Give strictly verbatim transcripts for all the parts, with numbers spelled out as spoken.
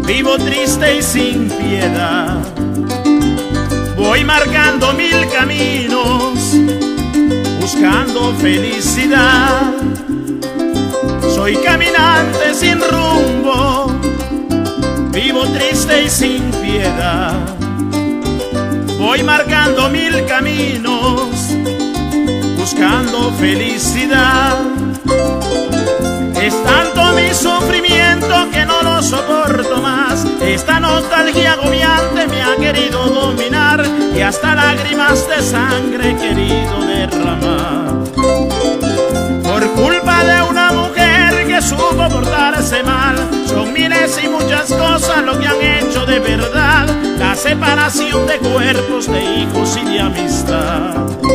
Vivo triste y sin piedad, voy marcando mil caminos, buscando felicidad. Soy caminante sin rumbo, vivo triste y sin piedad, voy marcando mil caminos, buscando felicidad. Es tanto mi sufrimiento que no lo soporto más. Esta nostalgia agobiante me ha querido dominar y hasta lágrimas de sangre he querido derramar. Por culpa de una mujer que supo portarse mal, son miles y muchas cosas lo que han hecho de verdad la separación de cuerpos, de hijos y de amistad.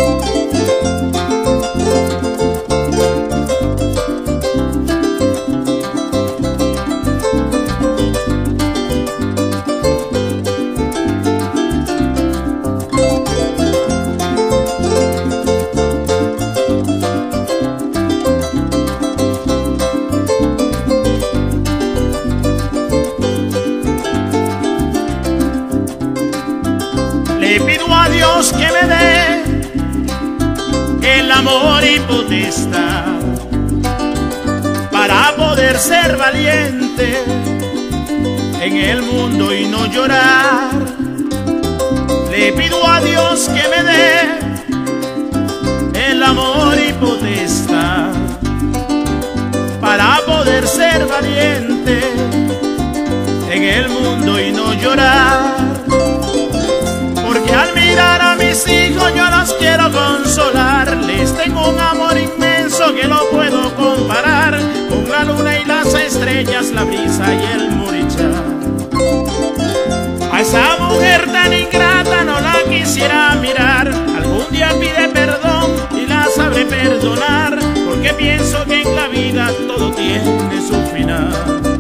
Le pido a Dios que me dé el amor y potestad para poder ser valiente en el mundo y no llorar. Le pido a Dios que me dé el amor y potestad para poder ser valiente en el mundo y no llorar. Porque al mirar a mis hijos yo los quiero consolar. Les tengo un amor inmenso que no puedo comparar con la luna y las estrellas, la brisa y el morichá. A esa mujer tan ingrata no la quisiera mirar. Algún día pide perdón y la sabré perdonar, porque pienso que en la vida todo tiene su final.